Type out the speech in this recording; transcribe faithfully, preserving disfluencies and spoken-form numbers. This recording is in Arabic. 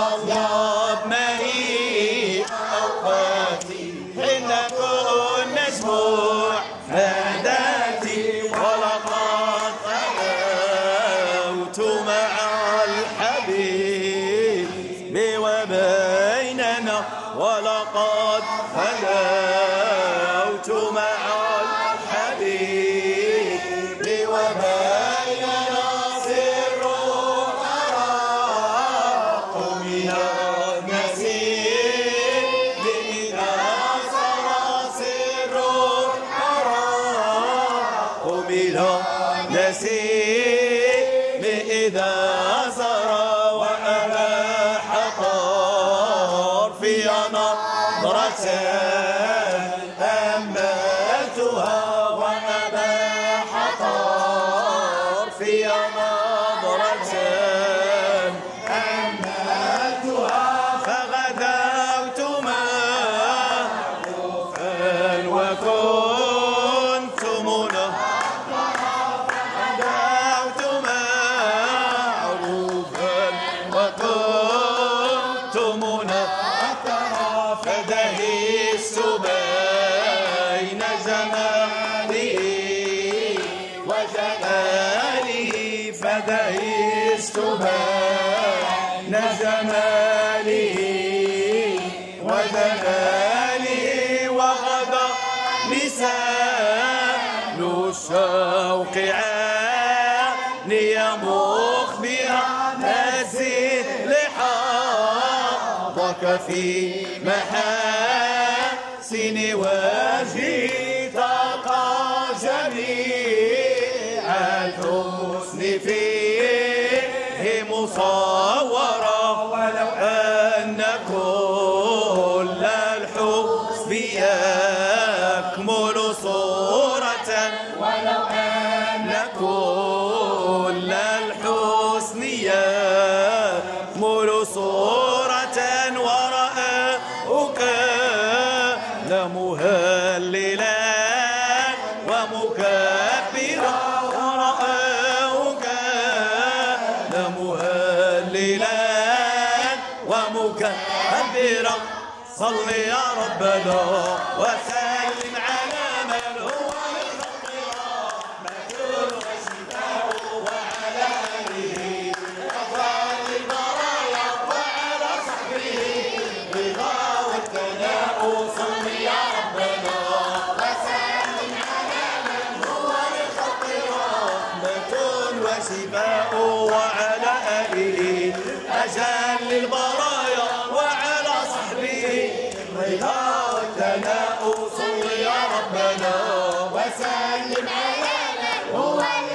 أطيب مهيء أوقاتي حين كنا أسبوع فاداتي ولقد خلوت مع الحبيب وبيننا ولقد خلوت مع الحبيب وبيننا سر أراق من النسيم إذا سرى سر أراق من النسيم إذا سرى وأباح طرفي نظرة أملتها وأباح طرفي نظرة أملتها فغدوت معروفا وكنت منهضا غدوت معروفا وكنت منهضا فدهست بين زمانه وجلاله فدهست بين زمانه وجلاله وغدا لسان الشوق عاني مخبرا نزل لحظك في محاسن وجهي تلقى جميع الحسن فيه مصورا ولو أن كل الحسن يكمل صورة ولو أن كل الحسن يكمل صورة ورأوك لمهللا ومكبرا ورأوك لمهللا ومكبرا صل يا ربنا وسلم على من هو للخلق رحمة وشفاء وعلى آله أفضل البرايا وعلى صحبه رضا والثناء صل يا ربنا وسلم على من هو للخلق رحمة وشفاء وعلى آله أجل البرايا وعلى صحبه رضا والثناء صل يا ربنا وسلم على من هو